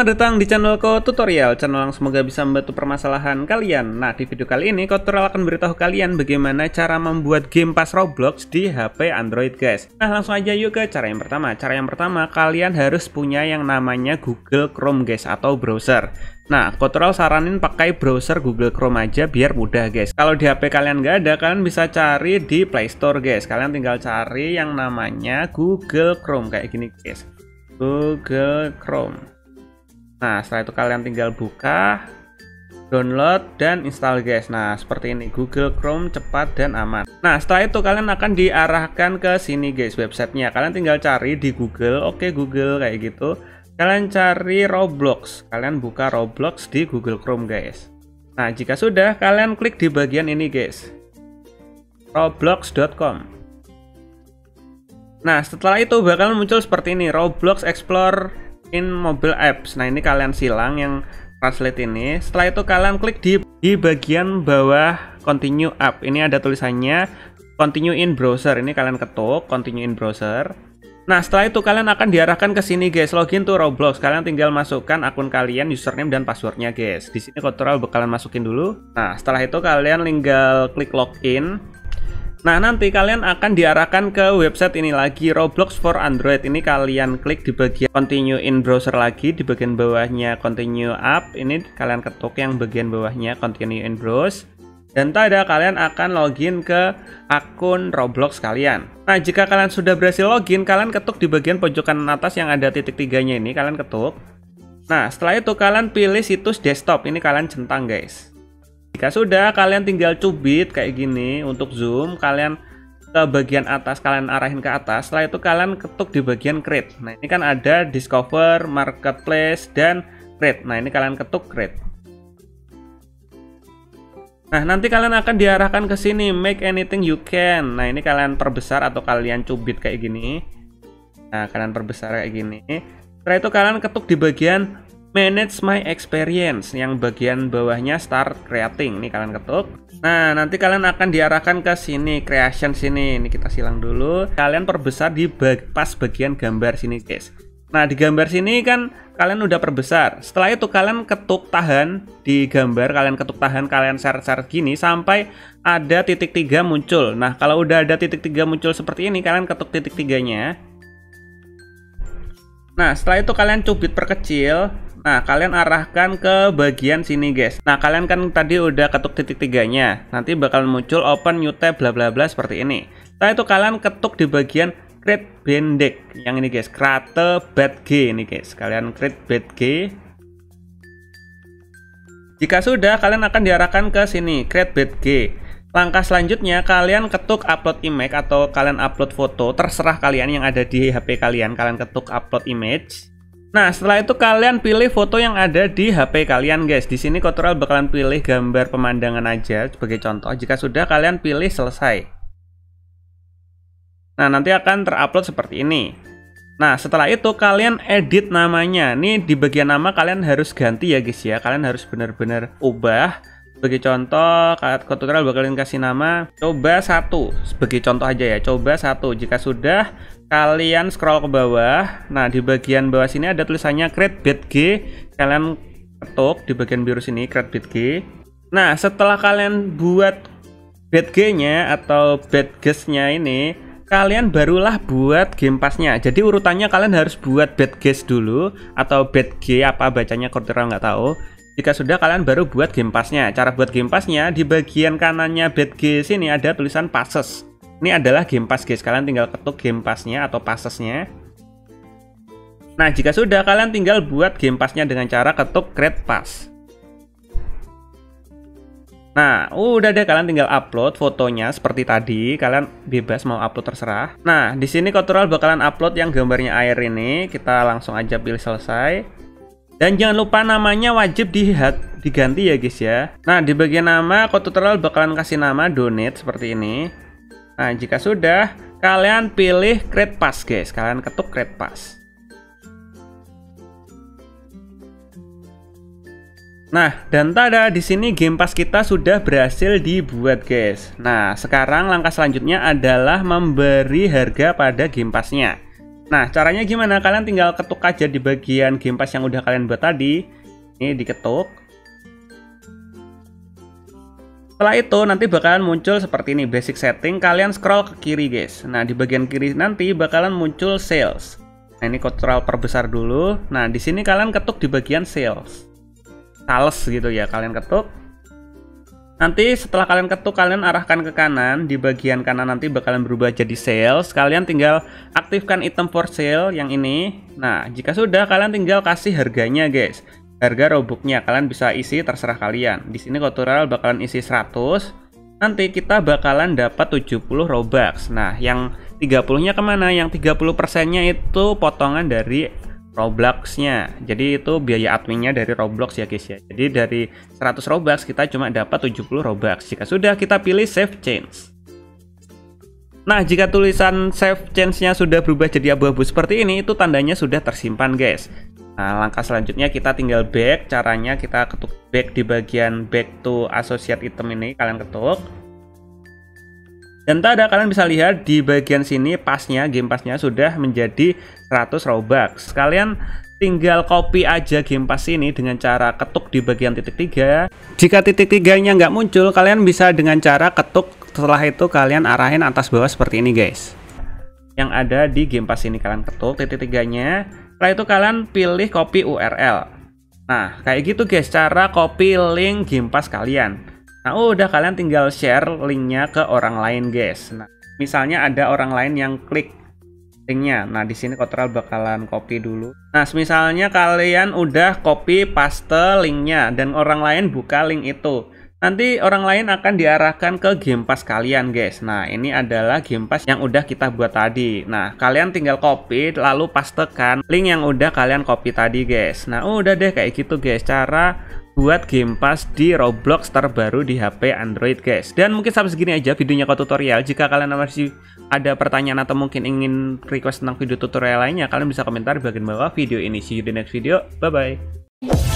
Selamat datang di channelku Tutorial, channel yang semoga bisa membantu permasalahan kalian. Nah, di video kali ini Tutorial akan beritahu kalian bagaimana cara membuat game pas Roblox di HP Android, guys. Nah, langsung aja yuk ke cara yang pertama. Cara yang pertama, kalian harus punya yang namanya Google Chrome, guys, atau browser. Nah, Tutorial saranin pakai browser Google Chrome aja biar mudah, guys. Kalau di HP kalian nggak ada, kalian bisa cari di Play Store, guys. Kalian tinggal cari yang namanya Google Chrome kayak gini, guys. Google Chrome. Nah, setelah itu kalian tinggal buka, download, dan install, guys. Nah, seperti ini, Google Chrome cepat dan aman. Nah, setelah itu kalian akan diarahkan ke sini, guys, websitenya. Kalian tinggal cari di Google, oke Google, kayak gitu. Kalian cari Roblox, kalian buka Roblox di Google Chrome, guys. Nah, jika sudah, kalian klik di bagian ini, guys, roblox.com. Nah, setelah itu bakal muncul seperti ini, Roblox Explore in mobile apps. Nah, ini kalian silang yang translate ini. Setelah itu kalian klik di bagian bawah continue app. Ini ada tulisannya continue in browser. Ini kalian ketuk continue in browser. Nah, setelah itu kalian akan diarahkan ke sini, guys, login to Roblox. Kalian tinggal masukkan akun kalian, username dan passwordnya, guys. Di sini Tutorial bakalan masukin dulu. Nah, setelah itu kalian tinggal klik login. Nah, nanti kalian akan diarahkan ke website ini lagi, Roblox for Android. Ini kalian klik di bagian continue in browser lagi, di bagian bawahnya continue app. Ini kalian ketuk yang bagian bawahnya continue in browse. Dan tada, kalian akan login ke akun Roblox kalian. Nah, jika kalian sudah berhasil login, kalian ketuk di bagian pojok kanan atas yang ada titik tiganya ini, kalian ketuk. Nah, setelah itu kalian pilih situs desktop. Ini kalian centang, guys. Jika sudah, kalian tinggal cubit kayak gini untuk zoom, kalian ke bagian atas, kalian arahin ke atas. Setelah itu kalian ketuk di bagian create. Nah, ini kan ada discover, marketplace, dan create. Nah, ini kalian ketuk create. Nah, nanti kalian akan diarahkan ke sini, make anything you can. Nah, ini kalian perbesar atau kalian cubit kayak gini. Nah, kalian perbesar kayak gini. Setelah itu kalian ketuk di bagian manage my experience, yang bagian bawahnya start creating. Ini kalian ketuk. Nah, nanti kalian akan diarahkan ke sini, creation sini. Ini kita silang dulu. Kalian perbesar di pas bagian gambar sini, guys. Nah, di gambar sini kan kalian udah perbesar. Setelah itu kalian ketuk tahan di gambar, kalian ketuk tahan, kalian share-share gini sampai ada titik 3 muncul. Nah, kalau udah ada titik 3 muncul seperti ini, kalian ketuk titik 3-nya. Nah, setelah itu kalian cubit perkecil. Nah, kalian arahkan ke bagian sini, guys. Nah, kalian kan tadi udah ketuk titik 3-nya. Nanti bakal muncul open new tab bla bla bla seperti ini. Setelah itu kalian ketuk di bagian create bandek. Yang ini, guys, create bad G ini, guys. Kalian create bad G. Jika sudah, kalian akan diarahkan ke sini, create bad G. Langkah selanjutnya kalian ketuk upload image atau kalian upload foto, terserah kalian yang ada di HP kalian. Kalian ketuk upload image. Nah, setelah itu kalian pilih foto yang ada di HP kalian, guys. Di sini Tutorial bakalan pilih gambar pemandangan aja sebagai contoh. Jika sudah, kalian pilih selesai. Nah, nanti akan terupload seperti ini. Nah, setelah itu kalian edit namanya. Nih di bagian nama kalian harus ganti ya, guys ya. Kalian harus benar-benar ubah. Sebagai contoh, Tutorial bakalan kasih nama coba 1. Sebagai contoh aja ya, coba 1. Jika sudah, kalian scroll ke bawah. Nah, di bagian bawah sini ada tulisannya create bad G. Kalian ketuk di bagian biru sini, create bad G. Nah, setelah kalian buat bad G-nya atau bad guess-nya ini, kalian barulah buat game pass-nya. Jadi urutannya kalian harus buat bad guess dulu atau bad G, apa bacanya Tutorial nggak tahu. Jika sudah, kalian baru buat game pass-nya. Cara buat game pass-nya, di bagian kanannya bad G sini ada tulisan passes. Ini adalah game pass, guys. Kalian tinggal ketuk game pass-nya atau passes-nya. Nah, jika sudah, kalian tinggal buat game pass-nya dengan cara ketuk create pass. Nah, udah deh, kalian tinggal upload fotonya seperti tadi. Kalian bebas mau upload, terserah. Nah, di sini Tutorial bakalan upload yang gambarnya air ini. Kita langsung aja pilih selesai. Dan jangan lupa namanya wajib diganti ya, guys ya. Nah, di bagian nama Tutorial bakalan kasih nama donate seperti ini. Nah, jika sudah, kalian pilih create pass, guys. Kalian ketuk create pass. Nah, dan tada, di sini game pass kita sudah berhasil dibuat, guys. Nah, sekarang langkah selanjutnya adalah memberi harga pada game pass-nya. Nah, caranya gimana? Kalian tinggal ketuk aja di bagian Game Pass yang udah kalian buat tadi. Ini diketuk. Setelah itu nanti bakalan muncul seperti ini, basic setting. Kalian scroll ke kiri guys. Nah, di bagian kiri nanti bakalan muncul sales. Nah, ini kontrol perbesar dulu. Nah, di sini kalian ketuk di bagian sales. Sales gitu ya, kalian ketuk. Nanti setelah kalian ketuk, kalian arahkan ke kanan. Di bagian kanan nanti bakalan berubah jadi sales. Kalian tinggal aktifkan item for sale yang ini. Nah, jika sudah, kalian tinggal kasih harganya guys. Harga roboknya kalian bisa isi terserah kalian. Di sini tutorial bakalan isi 100. Nanti kita bakalan dapat 70 Robux. Nah, yang 30-nya kemana? Yang 30%-nya itu potongan dari Roblox-nya. Jadi itu biaya adminnya dari Roblox ya guys ya. Jadi dari 100 Robux kita cuma dapat 70 Robux. Jika sudah, kita pilih save change. Nah, jika tulisan save change-nya sudah berubah jadi abu-abu seperti ini, itu tandanya sudah tersimpan guys. Nah, langkah selanjutnya kita tinggal back. Caranya kita ketuk back di bagian back to associate item ini, kalian ketuk. Dan tada, kalian bisa lihat di bagian sini pasnya, game passnya sudah menjadi 100 Robux. Kalian tinggal copy aja game pass ini dengan cara ketuk di bagian titik 3. Jika titik 3-nya nggak muncul, kalian bisa dengan cara ketuk. Setelah itu kalian arahin atas bawah seperti ini guys. Yang ada di game pass ini kalian ketuk titik 3-nya. Setelah itu kalian pilih copy URL. Nah, kayak gitu guys cara copy link game pass kalian. Nah, udah kalian tinggal share linknya ke orang lain guys. Nah, misalnya ada orang lain yang klik linknya. Nah, di sini tutorial bakalan copy dulu. Nah, misalnya kalian udah copy paste linknya dan orang lain buka link itu. Nanti orang lain akan diarahkan ke game pass kalian guys. Nah, ini adalah game pass yang udah kita buat tadi. Nah, kalian tinggal copy lalu pastekan link yang udah kalian copy tadi guys. Nah, udah deh kayak gitu guys cara buat game pass di Roblox terbaru di HP Android guys. Dan mungkin sampai segini aja videonya tutorial. Jika kalian masih ada pertanyaan atau mungkin ingin request tentang video tutorial lainnya, kalian bisa komentar di bagian bawah video ini. See you di next video. Bye bye.